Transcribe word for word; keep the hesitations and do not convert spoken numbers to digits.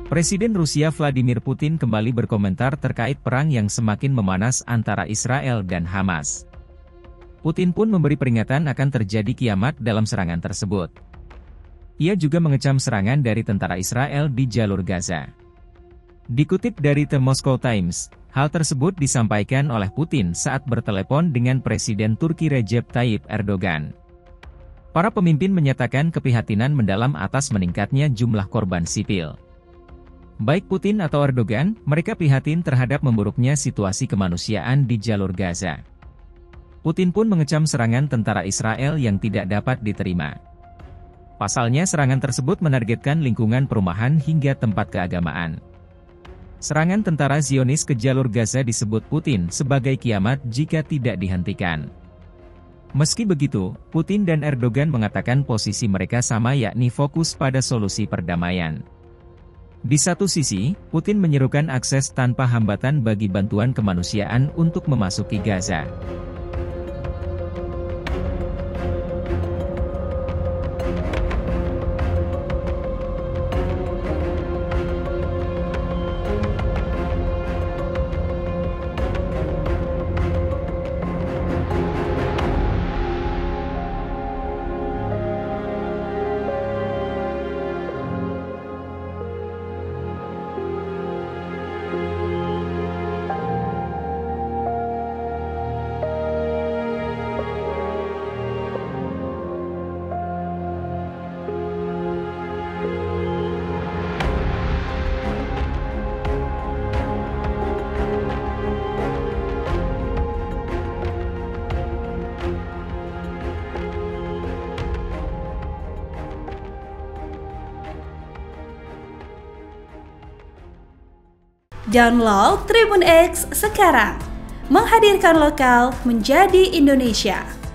Presiden Rusia Vladimir Putin kembali berkomentar terkait perang yang semakin memanas antara Israel dan Hamas. Putin pun memberi peringatan akan terjadi kiamat dalam serangan tersebut. Ia juga mengecam serangan dari tentara Israel di jalur Gaza. Dikutip dari The Moscow Times, hal tersebut disampaikan oleh Putin saat bertelepon dengan Presiden Turki Recep Tayyip Erdogan. Para pemimpin menyatakan keprihatinan mendalam atas meningkatnya jumlah korban sipil. Baik Putin atau Erdogan, mereka prihatin terhadap memburuknya situasi kemanusiaan di jalur Gaza. Putin pun mengecam serangan tentara Israel yang tidak dapat diterima. Pasalnya serangan tersebut menargetkan lingkungan perumahan hingga tempat keagamaan. Serangan tentara Zionis ke jalur Gaza disebut Putin sebagai kiamat jika tidak dihentikan. Meski begitu, Putin dan Erdogan mengatakan posisi mereka sama, yakni fokus pada solusi perdamaian. Di satu sisi, Putin menyerukan akses tanpa hambatan bagi bantuan kemanusiaan untuk memasuki Gaza. Download Tribun X sekarang, menghadirkan lokal menjadi Indonesia.